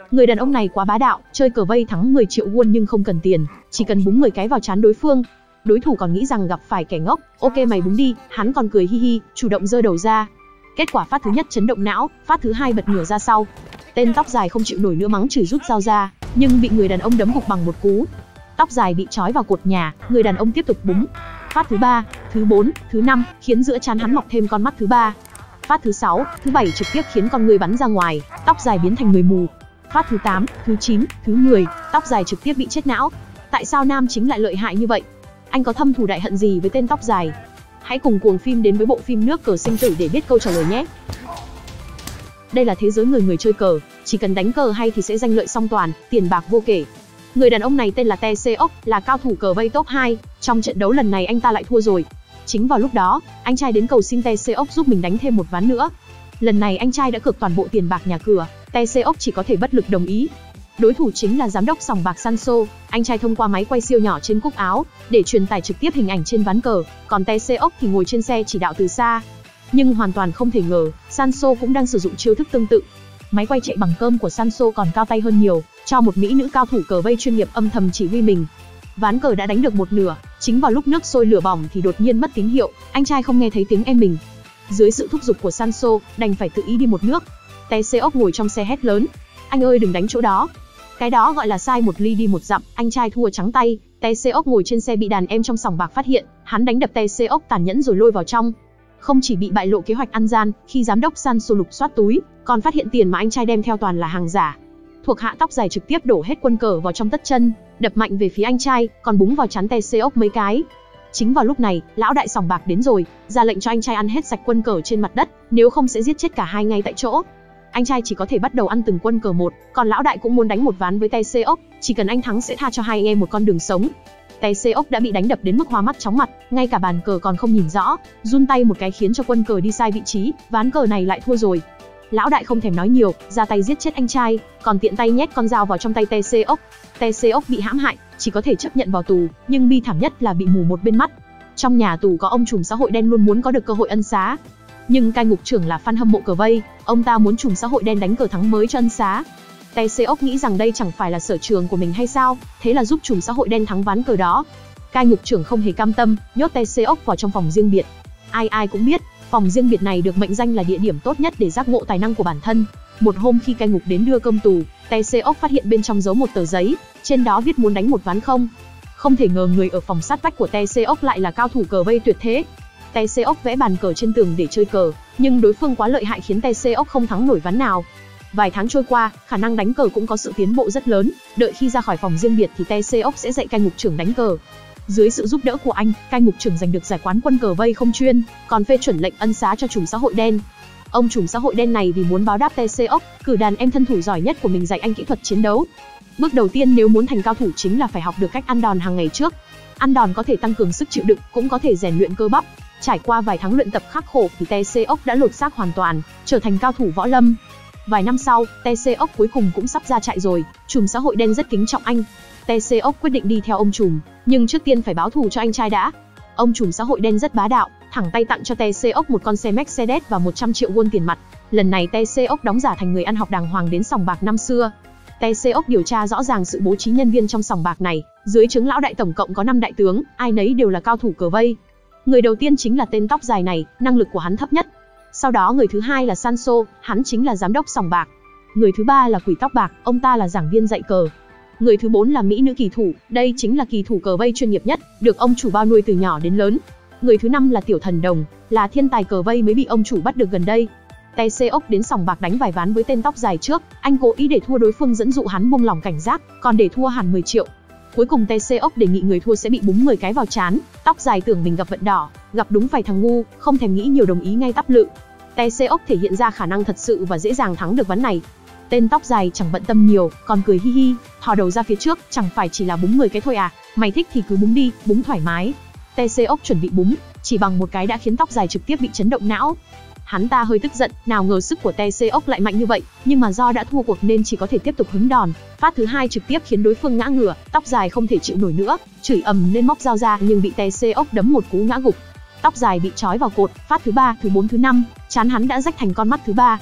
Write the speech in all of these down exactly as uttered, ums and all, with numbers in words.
Người đàn ông này quá bá đạo, chơi cờ vây thắng mười triệu won nhưng không cần tiền, chỉ cần búng mười cái vào trán đối phương. Đối thủ còn nghĩ rằng gặp phải kẻ ngốc, ok mày búng đi, hắn còn cười hi hi, chủ động giơ đầu ra. Kết quả phát thứ nhất chấn động não, phát thứ hai bật ngửa ra sau. Tên tóc dài không chịu nổi nữa mắng chửi rút dao ra, nhưng bị người đàn ông đấm gục bằng một cú. Tóc dài bị trói vào cột nhà, người đàn ông tiếp tục búng. Phát thứ ba, thứ bốn, thứ năm khiến giữa trán hắn mọc thêm con mắt thứ ba. Phát thứ sáu, thứ bảy trực tiếp khiến con người bắn ra ngoài, tóc dài biến thành người mù. Phát thứ tám, thứ chín, thứ mười, tóc dài trực tiếp bị chết não. Tại sao nam chính lại lợi hại như vậy? Anh có thâm thù đại hận gì với tên tóc dài? Hãy cùng Cuồng Phim đến với bộ phim Nước Cờ Sinh Tử để biết câu trả lời nhé. Đây là thế giới người người chơi cờ, chỉ cần đánh cờ hay thì sẽ danh lợi song toàn, tiền bạc vô kể. Người đàn ông này tên là Tae Se-ok, là cao thủ cờ vây top hai, trong trận đấu lần này anh ta lại thua rồi. Chính vào lúc đó, anh trai đến cầu xin Tae Se-ok giúp mình đánh thêm một ván nữa. Lần này anh trai đã cược toàn bộ tiền bạc nhà cửa, Tae Se-ok chỉ có thể bất lực đồng ý. Đối thủ chính là giám đốc sòng bạc Sanso, anh trai thông qua máy quay siêu nhỏ trên cúc áo để truyền tải trực tiếp hình ảnh trên ván cờ, còn Tae Se-ok thì ngồi trên xe chỉ đạo từ xa. Nhưng hoàn toàn không thể ngờ, Sanso cũng đang sử dụng chiêu thức tương tự. Máy quay chạy bằng cơm của Sanso còn cao tay hơn nhiều, cho một mỹ nữ cao thủ cờ vây chuyên nghiệp âm thầm chỉ huy mình. Ván cờ đã đánh được một nửa, chính vào lúc nước sôi lửa bỏng thì đột nhiên mất tín hiệu, anh trai không nghe thấy tiếng em mình. Dưới sự thúc giục của Sanso, đành phải tự ý đi một nước. Tae Se-ok ngồi trong xe hét lớn: "Anh ơi đừng đánh chỗ đó. Cái đó gọi là sai một ly đi một dặm." Anh trai thua trắng tay. Tae Se-ok ngồi trên xe bị đàn em trong sòng bạc phát hiện, hắn đánh đập Tae Se-ok tàn nhẫn rồi lôi vào trong. Không chỉ bị bại lộ kế hoạch ăn gian, khi giám đốc Sanso lục soát túi, còn phát hiện tiền mà anh trai đem theo toàn là hàng giả. Thuộc hạ tóc dài trực tiếp đổ hết quân cờ vào trong tất chân, đập mạnh về phía anh trai, còn búng vào trán Tae Se-ok mấy cái. Chính vào lúc này, lão đại sòng bạc đến rồi, ra lệnh cho anh trai ăn hết sạch quân cờ trên mặt đất, nếu không sẽ giết chết cả hai ngay tại chỗ. Anh trai chỉ có thể bắt đầu ăn từng quân cờ một, còn lão đại cũng muốn đánh một ván với Tae Se-ok, chỉ cần anh thắng sẽ tha cho hai anh em một con đường sống. Tae Se-ok đã bị đánh đập đến mức hoa mắt chóng mặt, ngay cả bàn cờ còn không nhìn rõ, run tay một cái khiến cho quân cờ đi sai vị trí, ván cờ này lại thua rồi. Lão đại không thèm nói nhiều, ra tay giết chết anh trai, còn tiện tay nhét con dao vào trong tay Tae Se-ok. Tae Se-ok bị hãm hại, chỉ có thể chấp nhận vào tù, nhưng bi thảm nhất là bị mù một bên mắt. Trong nhà tù có ông trùm xã hội đen luôn muốn có được cơ hội ân xá. Nhưng cai ngục trưởng là fan hâm mộ cờ vây, ông ta muốn trùm xã hội đen đánh cờ thắng mới cho ân xá. Tae Se-ok nghĩ rằng đây chẳng phải là sở trường của mình hay sao, thế là giúp trùm xã hội đen thắng ván cờ đó. Cai ngục trưởng không hề cam tâm, nhốt Tae Se-ok vào trong phòng riêng biệt. Ai ai cũng biết, phòng riêng biệt này được mệnh danh là địa điểm tốt nhất để giác ngộ tài năng của bản thân. Một hôm khi cai ngục đến đưa cơm tù, Tae Se-ok phát hiện bên trong giấu một tờ giấy, trên đó viết muốn đánh một ván không. Không thể ngờ người ở phòng sát vách của Tae Se-ok lại là cao thủ cờ vây tuyệt thế. Tae Se-ok vẽ bàn cờ trên tường để chơi cờ, nhưng đối phương quá lợi hại khiến Tae Se-ok không thắng nổi ván nào. Vài tháng trôi qua, khả năng đánh cờ cũng có sự tiến bộ rất lớn, đợi khi ra khỏi phòng riêng biệt thì Tae Se-ok sẽ dạy cai ngục trưởng đánh cờ. Dưới sự giúp đỡ của anh, cai ngục trưởng giành được giải quán quân cờ vây không chuyên, còn phê chuẩn lệnh ân xá cho trùm xã hội đen. Ông trùm xã hội đen này vì muốn báo đáp Tae Se-ok, cử đàn em thân thủ giỏi nhất của mình dạy anh kỹ thuật chiến đấu. Bước đầu tiên nếu muốn thành cao thủ chính là phải học được cách ăn đòn hàng ngày trước. Ăn đòn có thể tăng cường sức chịu đựng, cũng có thể rèn luyện cơ bắp. Trải qua vài tháng luyện tập khắc khổ thì Tae Se-ok đã lột xác hoàn toàn, trở thành cao thủ võ lâm. Vài năm sau, Tae Se-ok cuối cùng cũng sắp ra trại rồi, trùm xã hội đen rất kính trọng anh. Tae Se-ok quyết định đi theo ông trùm, nhưng trước tiên phải báo thù cho anh trai đã. Ông trùm xã hội đen rất bá đạo, thẳng tay tặng cho Tae Se-ok một con xe Mercedes và một trăm triệu won tiền mặt. Lần này Tae Se-ok đóng giả thành người ăn học đàng hoàng đến sòng bạc năm xưa. Tae Se-ok điều tra rõ ràng sự bố trí nhân viên trong sòng bạc này, dưới trướng lão đại tổng cộng có năm đại tướng, ai nấy đều là cao thủ cờ vây. Người đầu tiên chính là tên tóc dài này, năng lực của hắn thấp nhất. Sau đó người thứ hai là Sanso, hắn chính là giám đốc sòng bạc. Người thứ ba là quỷ tóc bạc, ông ta là giảng viên dạy cờ. Người thứ bốn là mỹ nữ kỳ thủ, đây chính là kỳ thủ cờ vây chuyên nghiệp nhất, được ông chủ bao nuôi từ nhỏ đến lớn. Người thứ năm là tiểu thần đồng, là thiên tài cờ vây mới bị ông chủ bắt được gần đây. Tae Se-ok đến sòng bạc đánh vài ván với tên tóc dài trước, anh cố ý để thua đối phương dẫn dụ hắn buông lỏng cảnh giác, còn để thua hẳn mười triệu. Cuối cùng Tae Se-ok đề nghị người thua sẽ bị búng mười cái vào trán, tóc dài tưởng mình gặp vận đỏ, gặp đúng phải thằng ngu, không thèm nghĩ nhiều đồng ý ngay tắp lự. Tae Se-ok thể hiện ra khả năng thật sự và dễ dàng thắng được ván này. Tên tóc dài chẳng bận tâm nhiều, còn cười hi hi, thò đầu ra phía trước, chẳng phải chỉ là búng mười cái thôi à, mày thích thì cứ búng đi, búng thoải mái. Tae Se-ok chuẩn bị búng, chỉ bằng một cái đã khiến tóc dài trực tiếp bị chấn động não. Hắn ta hơi tức giận, nào ngờ sức của Tae Se-ok lại mạnh như vậy, nhưng mà do đã thua cuộc nên chỉ có thể tiếp tục hứng đòn. Phát thứ hai trực tiếp khiến đối phương ngã ngửa, tóc dài không thể chịu nổi nữa, chửi ầm lên móc dao ra nhưng bị Tae Se-ok đấm một cú ngã gục. Tóc dài bị trói vào cột, phát thứ ba, thứ bốn, thứ năm, trán hắn đã rách thành con mắt thứ ba.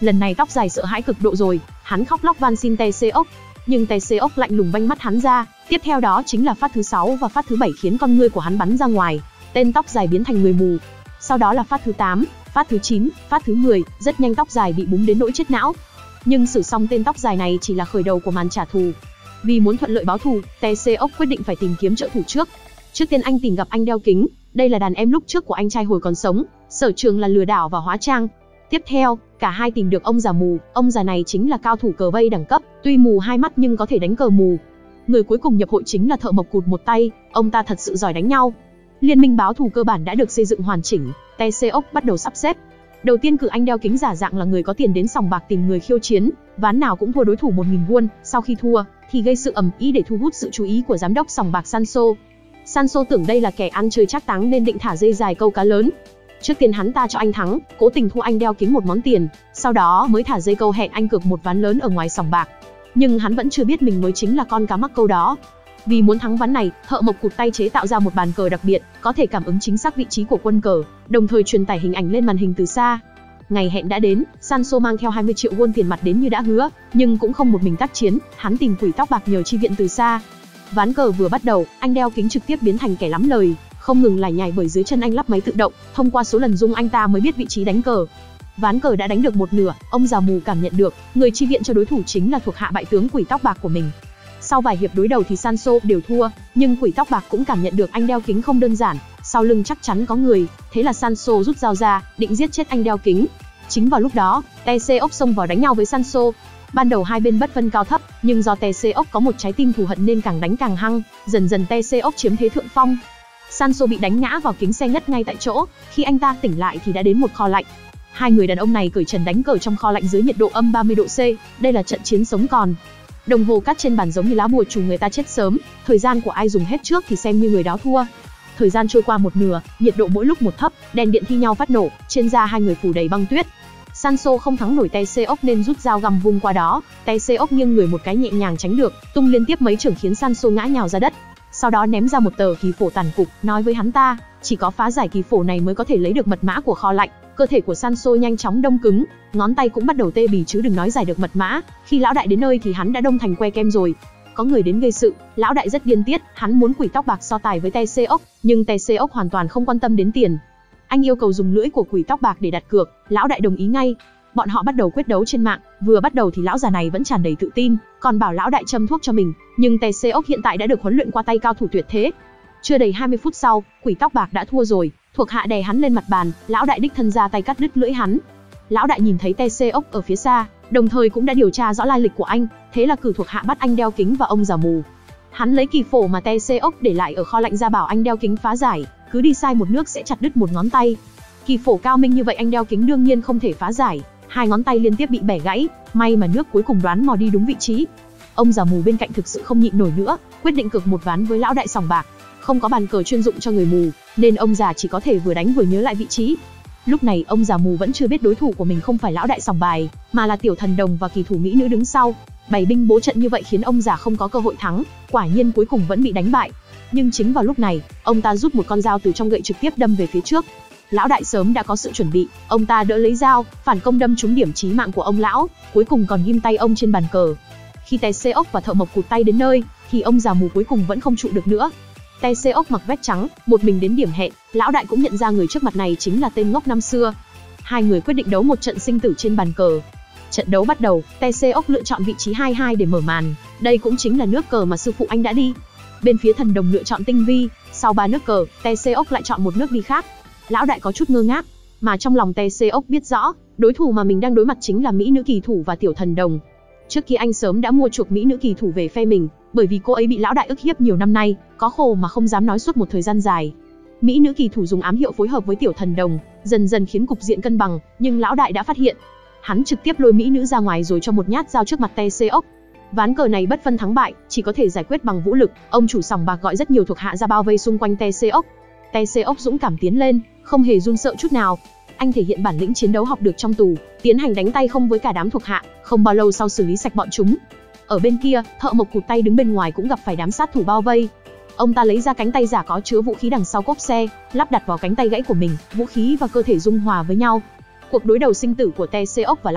Lần này tóc dài sợ hãi cực độ rồi, hắn khóc lóc van xin Taeseok, nhưng Taeseok lạnh lùng banh mắt hắn ra. Tiếp theo đó chính là phát thứ sáu và phát thứ bảy khiến con ngươi của hắn bắn ra ngoài, tên tóc dài biến thành người mù. Sau đó là phát thứ tám, phát thứ chín, phát thứ mười, rất nhanh tóc dài bị búng đến nỗi chết não. Nhưng xử xong tên tóc dài này chỉ là khởi đầu của màn trả thù. Vì muốn thuận lợi báo thù, Taeseok quyết định phải tìm kiếm trợ thủ trước. Trước tiên anh tìm gặp anh đeo kính, đây là đàn em lúc trước của anh trai hồi còn sống, sở trường là lừa đảo và hóa trang. Tiếp theo, cả hai tìm được ông già mù, ông già này chính là cao thủ cờ vây đẳng cấp, tuy mù hai mắt nhưng có thể đánh cờ mù. Người cuối cùng nhập hội chính là thợ mộc cụt một tay, ông ta thật sự giỏi đánh nhau. Liên minh báo thù cơ bản đã được xây dựng hoàn chỉnh, Taeseok bắt đầu sắp xếp. Đầu tiên cử anh đeo kính giả dạng là người có tiền đến sòng bạc tìm người khiêu chiến, ván nào cũng thua đối thủ một nghìn won, sau khi thua thì gây sự ầm ĩ để thu hút sự chú ý của giám đốc sòng bạc Sanso. Sanso tưởng đây là kẻ ăn chơi trác táng nên định thả dây dài câu cá lớn. Trước tiên hắn ta cho anh thắng, cố tình thua anh đeo kính một món tiền, sau đó mới thả dây câu hẹn anh cược một ván lớn ở ngoài sòng bạc. Nhưng hắn vẫn chưa biết mình mới chính là con cá mắc câu đó. Vì muốn thắng ván này, thợ mộc cụt tay chế tạo ra một bàn cờ đặc biệt, có thể cảm ứng chính xác vị trí của quân cờ, đồng thời truyền tải hình ảnh lên màn hình từ xa. Ngày hẹn đã đến, Sanso mang theo hai mươi triệu won tiền mặt đến như đã hứa, nhưng cũng không một mình tác chiến, hắn tìm quỷ tóc bạc nhờ chi viện từ xa. Ván cờ vừa bắt đầu, anh đeo kính trực tiếp biến thành kẻ lắm lời, không ngừng lải nhải bởi dưới chân anh lắp máy tự động, thông qua số lần rung anh ta mới biết vị trí đánh cờ. Ván cờ đã đánh được một nửa, ông già mù cảm nhận được, người chi viện cho đối thủ chính là thuộc hạ bại tướng quỷ tóc bạc của mình. Sau vài hiệp đối đầu thì Sanso đều thua, nhưng quỷ tóc bạc cũng cảm nhận được anh đeo kính không đơn giản, sau lưng chắc chắn có người, thế là Sanso rút dao ra, định giết chết anh đeo kính. Chính vào lúc đó, Taeseok xông vào đánh nhau với Sanso. Ban đầu hai bên bất phân cao thấp, nhưng do Taeseok có một trái tim thù hận nên càng đánh càng hăng, dần dần Taeseok chiếm thế thượng phong. Sanso bị đánh ngã vào kính xe ngất ngay tại chỗ, khi anh ta tỉnh lại thì đã đến một kho lạnh. Hai người đàn ông này cởi trần đánh cờ trong kho lạnh dưới nhiệt độ âm ba mươi độ C, đây là trận chiến sống còn. Đồng hồ cát trên bàn giống như lá bùa chú người ta chết sớm, thời gian của ai dùng hết trước thì xem như người đó thua. Thời gian trôi qua một nửa, nhiệt độ mỗi lúc một thấp, đèn điện thi nhau phát nổ, trên da hai người phủ đầy băng tuyết. Sanso không thắng nổi Taeseok nên rút dao găm vung qua đó, Taeseok nghiêng người một cái nhẹ nhàng tránh được, tung liên tiếp mấy chưởng khiến Sanso ngã nhào ra đất. Sau đó ném ra một tờ kỳ phổ tàn cục, nói với hắn ta, chỉ có phá giải kỳ phổ này mới có thể lấy được mật mã của kho lạnh. Cơ thể của Sanso nhanh chóng đông cứng, ngón tay cũng bắt đầu tê bì chứ đừng nói giải được mật mã, khi lão đại đến nơi thì hắn đã đông thành que kem rồi. Có người đến gây sự, lão đại rất điên tiết, hắn muốn quỷ tóc bạc so tài với Taeseok, nhưng Taeseok hoàn toàn không quan tâm đến tiền. Anh yêu cầu dùng lưỡi của quỷ tóc bạc để đặt cược, lão đại đồng ý ngay. Bọn họ bắt đầu quyết đấu trên mạng, vừa bắt đầu thì lão già này vẫn tràn đầy tự tin, còn bảo lão đại châm thuốc cho mình, nhưng Taeseok hiện tại đã được huấn luyện qua tay cao thủ tuyệt thế. Chưa đầy hai mươi phút sau, quỷ tóc bạc đã thua rồi, thuộc hạ đè hắn lên mặt bàn, lão đại đích thân ra tay cắt đứt lưỡi hắn. Lão đại nhìn thấy Taeseok ở phía xa, đồng thời cũng đã điều tra rõ lai lịch của anh, thế là cử thuộc hạ bắt anh đeo kính và ông già mù. Hắn lấy kỳ phổ mà Taeseok để lại ở kho lạnh ra bảo anh đeo kính phá giải, cứ đi sai một nước sẽ chặt đứt một ngón tay. Kỳ phổ cao minh như vậy anh đeo kính đương nhiên không thể phá giải, hai ngón tay liên tiếp bị bẻ gãy, may mà nước cuối cùng đoán mò đi đúng vị trí. Ông già mù bên cạnh thực sự không nhịn nổi nữa, quyết định cược một ván với lão đại sòng bạc. Không có bàn cờ chuyên dụng cho người mù, nên ông già chỉ có thể vừa đánh vừa nhớ lại vị trí. Lúc này ông già mù vẫn chưa biết đối thủ của mình không phải lão đại sòng bài, mà là tiểu thần đồng và kỳ thủ mỹ nữ đứng sau. Bày binh bố trận như vậy khiến ông già không có cơ hội thắng, quả nhiên cuối cùng vẫn bị đánh bại. Nhưng chính vào lúc này, ông ta rút một con dao từ trong gậy trực tiếp đâm về phía trước. Lão đại sớm đã có sự chuẩn bị, ông ta đỡ lấy dao, phản công đâm trúng điểm chí mạng của ông lão, cuối cùng còn ghim tay ông trên bàn cờ. Khi Taeseok và thợ mộc cụt tay đến nơi, thì ông già mù cuối cùng vẫn không trụ được nữa. Taeseok mặc vest trắng, một mình đến điểm hẹn, lão đại cũng nhận ra người trước mặt này chính là tên ngốc năm xưa. Hai người quyết định đấu một trận sinh tử trên bàn cờ. Trận đấu bắt đầu, Taeseok lựa chọn vị trí hai hai để mở màn, đây cũng chính là nước cờ mà sư phụ anh đã đi. Bên phía thần đồng lựa chọn tinh vi, sau ba nước cờ, Taeseok lại chọn một nước đi khác. Lão đại có chút ngơ ngác, mà trong lòng Taeseok biết rõ, đối thủ mà mình đang đối mặt chính là mỹ nữ kỳ thủ và tiểu thần đồng. Trước kia anh sớm đã mua chuộc mỹ nữ kỳ thủ về phe mình, bởi vì cô ấy bị lão đại ức hiếp nhiều năm nay, có khổ mà không dám nói suốt một thời gian dài. Mỹ nữ kỳ thủ dùng ám hiệu phối hợp với tiểu thần đồng, dần dần khiến cục diện cân bằng, nhưng lão đại đã phát hiện. Hắn trực tiếp lôi mỹ nữ ra ngoài rồi cho một nhát dao trước mặt Taeseok. Ván cờ này bất phân thắng bại, chỉ có thể giải quyết bằng vũ lực. Ông chủ sòng bạc gọi rất nhiều thuộc hạ ra bao vây xung quanh Taeseok. Taeseok dũng cảm tiến lên, không hề run sợ chút nào. Anh thể hiện bản lĩnh chiến đấu học được trong tù, tiến hành đánh tay không với cả đám thuộc hạ, không bao lâu sau xử lý sạch bọn chúng. Ở bên kia, thợ mộc cụt tay đứng bên ngoài cũng gặp phải đám sát thủ bao vây. Ông ta lấy ra cánh tay giả có chứa vũ khí đằng sau cốp xe, lắp đặt vào cánh tay gãy của mình, vũ khí và cơ thể dung hòa với nhau. Cuộc đối đầu sinh tử của Taeseok và lão đại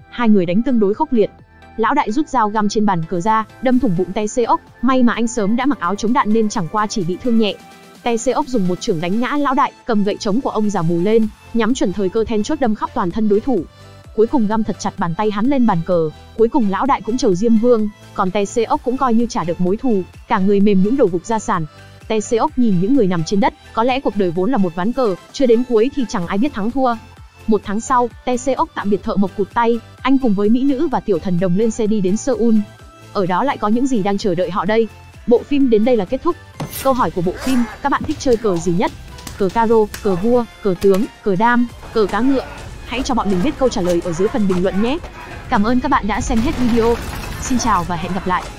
hai người đánh tương đối khốc liệt. Lão đại rút dao găm trên bàn cờ ra, đâm thủng bụng Taeseok, may mà anh sớm đã mặc áo chống đạn nên chẳng qua chỉ bị thương nhẹ. Taeseok dùng một chưởng đánh ngã lão đại, cầm gậy trống của ông già mù lên, nhắm chuẩn thời cơ then chốt đâm khắp toàn thân đối thủ. Cuối cùng găm thật chặt bàn tay hắn lên bàn cờ, cuối cùng lão đại cũng trầu Diêm Vương, còn Taeseok cũng coi như trả được mối thù, cả người mềm nhũn đổ gục ra sàn. Taeseok nhìn những người nằm trên đất, có lẽ cuộc đời vốn là một ván cờ, chưa đến cuối thì chẳng ai biết thắng thua. Một tháng sau, Taeseok tạm biệt thợ mộc cụt tay, anh cùng với mỹ nữ và tiểu thần đồng lên xe đi đến Seoul. Ở đó lại có những gì đang chờ đợi họ đây? Bộ phim đến đây là kết thúc. Câu hỏi của bộ phim, các bạn thích chơi cờ gì nhất? Cờ caro, cờ vua, cờ tướng, cờ đam, cờ cá ngựa? Hãy cho bọn mình biết câu trả lời ở dưới phần bình luận nhé. Cảm ơn các bạn đã xem hết video. Xin chào và hẹn gặp lại.